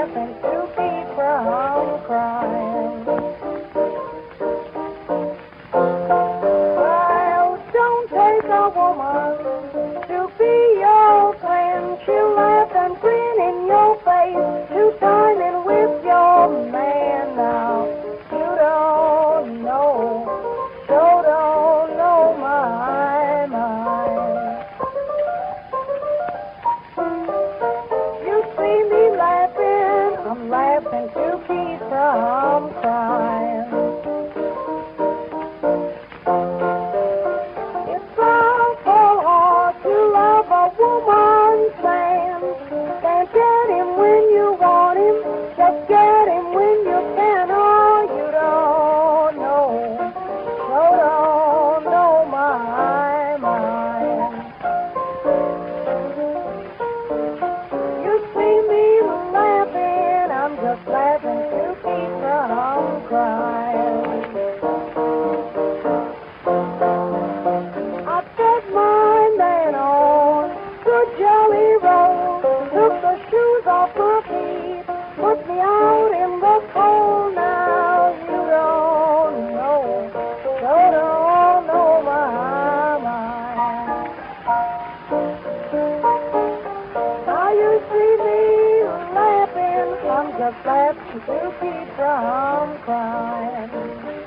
laughing to keep from crying. Well, don't take a woman to be your friend. She'll laugh and grin in your face to time in with your man. Now, you don't know, so don't know my mind. You see me laughing, I'm laughing to keep from crying. It's awful hard to love a woman's man. Can't get him when you want him, just get him when you can. Oh, you don't know, so don't know my mind. You see me laughing, I'm just laughing to keep from crying. I set my man on the Jelly Roll, took the shoes off my feet, put me out in the cold. Now you don't know, so don't know my mind. Now you see me laughing, I'm just laughing to keep from crying.